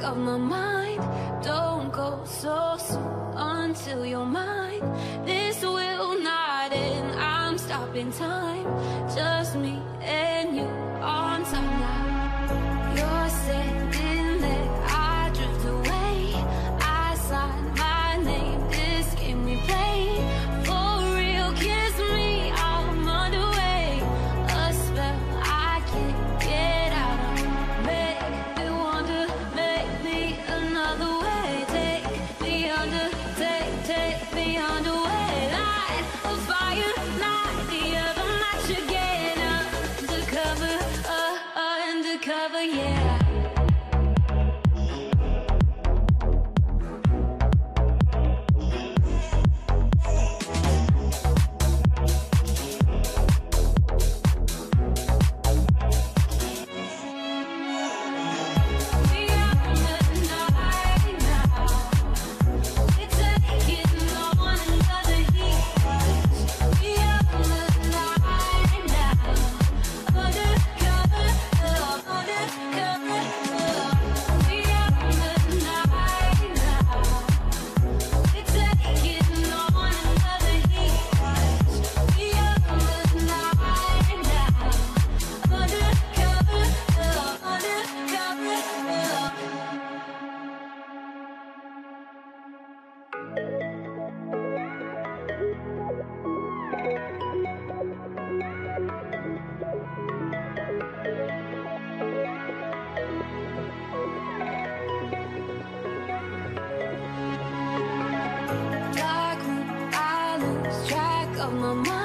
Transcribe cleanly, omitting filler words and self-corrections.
of my mind. Don't go so soon until you're mine. This will not end, I'm stopping time. Just me and you on time now. You're standing there, I drift away. I sign my name, this game we play. For real, kiss me, I'm underway. A spell I can't get out of. Make me wonder, make me another way. Take me under, take me underway. Light a fire, light the other match again. Undercover, undercover, yeah. Dark room, I lose track of my mind.